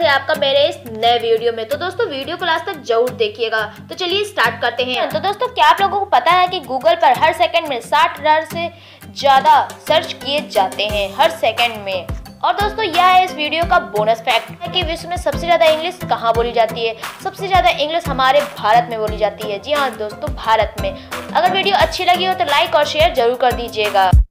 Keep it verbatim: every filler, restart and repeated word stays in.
है आपका मेरे इस नए वीडियो में। तो दोस्तों वीडियो को लास्ट तक जरूर देखिएगा। तो चलिए स्टार्ट करते हैं। तो दोस्तों क्या आप लोगों को पता है कि गूगल पर हर सेकंड में साठ हजार से ज्यादा सर्च किए जाते हैं हर सेकंड में। और दोस्तों यह है इस वीडियो का बोनस फैक्ट है कि विश्व में सबसे ज्यादा इंग्लिश कहाँ बोली जाती है। सबसे ज्यादा इंग्लिश हमारे भारत में बोली जाती है। जी हाँ दोस्तों, भारत में। अगर वीडियो अच्छी लगी हो तो लाइक और शेयर जरूर कर दीजिएगा।